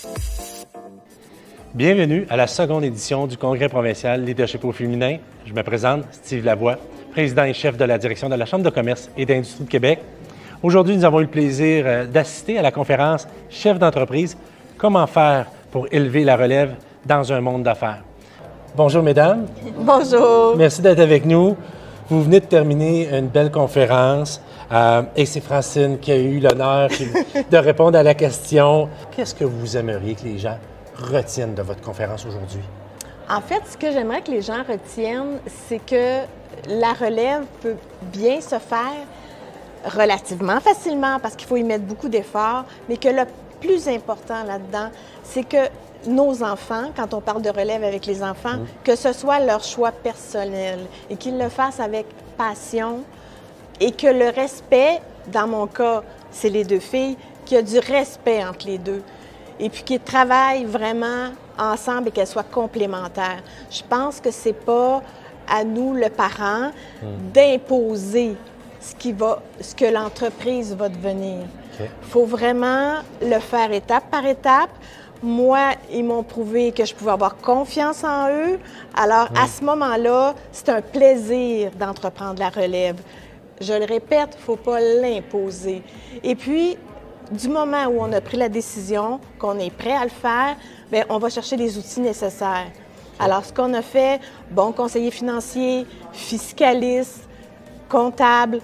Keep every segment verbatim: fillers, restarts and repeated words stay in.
Bienvenue à la seconde édition du Congrès provincial Leadership au féminin. Je me présente, Steve Lavoie, président et chef de la direction de la Chambre de commerce et d'industrie de Québec. Aujourd'hui, nous avons eu le plaisir d'assister à la conférence « Chef d'entreprise, comment faire pour élever la relève dans un monde d'affaires ». Bonjour, mesdames. Bonjour. Merci d'être avec nous. Vous venez de terminer une belle conférence euh, et c'est Francine qui a eu l'honneur de répondre à la question. Qu'est-ce que vous aimeriez que les gens retiennent de votre conférence aujourd'hui? En fait, ce que j'aimerais que les gens retiennent, c'est que la relève peut bien se faire relativement facilement parce qu'il faut y mettre beaucoup d'efforts, mais que le plus important là-dedans, c'est que nos enfants, quand on parle de relève avec les enfants, mmh. que ce soit leur choix personnel et qu'ils le fassent avec passion et que le respect, dans mon cas, c'est les deux filles, qu'il y a du respect entre les deux et puis qu'ils travaillent vraiment ensemble et qu'elles soient complémentaires. Je pense que c'est pas à nous, le parent, mmh. d'imposer ce qui va, ce que l'entreprise va devenir. Il okay. faut vraiment le faire étape par étape. Moi, ils m'ont prouvé que je pouvais avoir confiance en eux. Alors, mmh. à ce moment-là, c'est un plaisir d'entreprendre la relève. Je le répète, il ne faut pas l'imposer. Et puis, du moment où on a pris la décision, qu'on est prêt à le faire, bien, on va chercher les outils nécessaires. Alors, ce qu'on a fait, bon conseiller financier, fiscaliste, comptable,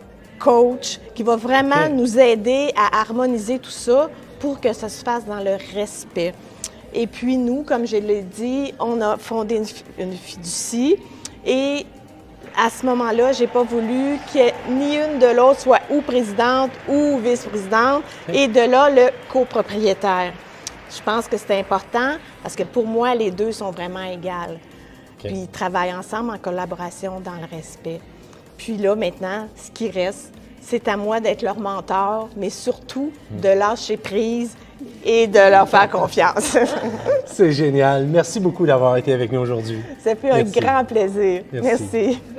coach, qui va vraiment okay. nous aider à harmoniser tout ça pour que ça se fasse dans le respect. Et puis nous, comme je l'ai dit, on a fondé une, une fiducie et à ce moment-là, j'ai pas voulu que ni une de l'autre soit ou présidente ou vice-présidente okay. et de là, le copropriétaire. Je pense que c'est important parce que pour moi, les deux sont vraiment égales. Okay. Puis ils travaillent ensemble en collaboration dans le respect. Puis là, maintenant, ce qui reste, c'est à moi d'être leur mentor, mais surtout de lâcher prise et de leur faire confiance. C'est génial. Merci beaucoup d'avoir été avec nous aujourd'hui. Ça fait un grand plaisir. Merci. Merci.